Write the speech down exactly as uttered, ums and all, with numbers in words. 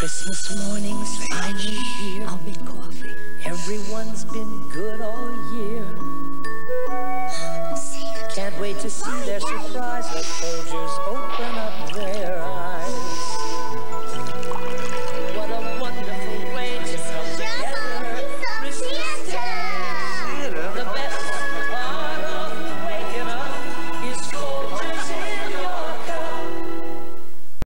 Christmas morning's finally here. I'll make coffee. Everyone's been good all